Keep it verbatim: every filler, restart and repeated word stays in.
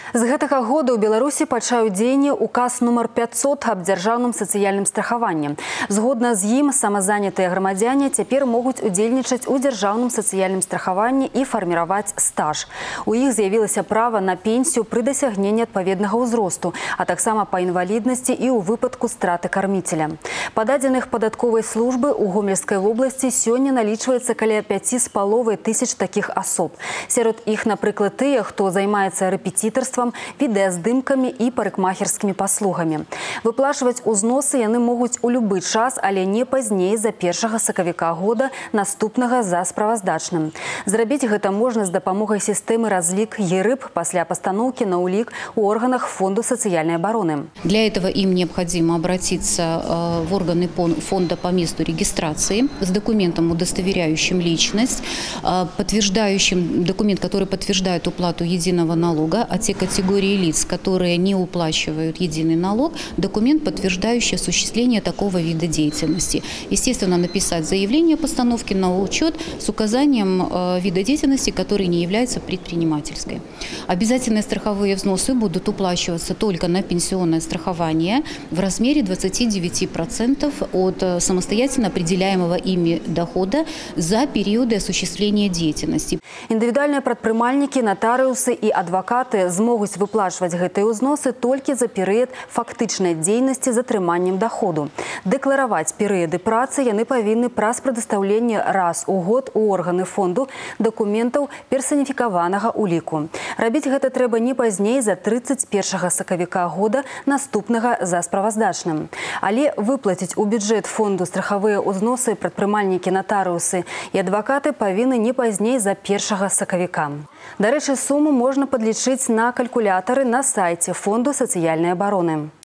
З гэтага года ў Беларусі пачаў дзейне указ нумар пятьсот аб дзяржаўным сацыяльным страхаванні. Згодна з ім самазанятыя грамадзяне цяпер могуць удзельнічаць у дзяржаўным сацыяльным страхаванні і фарміраваць стаж. У іх з'явілася права на пенсію пры дасягненні адпаведнага ўзросту, а таксама па інваліднасці і ў выпадку страты карміцеля. Па дадзеных падатковай службы ў Гомельскай вобласці сёння налічваецца каля пяці з паловай тысяч такіх асоб. Сярод іх, напрыклад, тыя, хто займаецца рэпетытарствам, відэаздымкамі і парыкмахерскімі паслугамі. Выплачваць узносы яны могуць у любы час, але не пазней за першага сакавіка года наступнага за справаздачным. Зрабіць гэта можна з дапамогай сістэмы разлік ЕРЫП пасля пастаноўкі на ўлік у органах Фонду социальной обороны. Для этого им необходимо обратиться в органы фонда по месту регистрации с документом, удостоверяющим личность, подтверждающим документ, который подтверждает уплату единого налога, а те категории лиц, которые не уплачивают единый налог, документ, подтверждающий осуществление такого вида деятельности. Естественно, написать заявление о постановке на учет с указанием вида деятельности, который не является предпринимательской. Обязательные страховые взносы будут уплачиваться только на пенсионное страхование в размере двадцати девяти процентов от самостоятельно определяемого ими дохода за периоды осуществления деятельности. Индивидуальные предпринимальники, нотариусы и адвокаты змогуць выплачваць гэтыя ўзносы толькі за перыяд фактычнай дзейнасці з атрыманнем доходу. Дэклараваць перыяды працы яны павінны праз прадастаўленне раз у год у органы фонду дакументаў персаніфікаванага уліку. Рабіць гэта трэба не пазней за тридцать першага сакавіка года наступнага за справаздачным. Але выплаціць у бюджэт фонду страхавыя ўзносы прадпрымальнікі, нотариусы і адвакаты павінны не пазней за першага сакавіка. Дарэчы, суму можна падлічыць на калькулятары на сайце Фонду социальной обороны.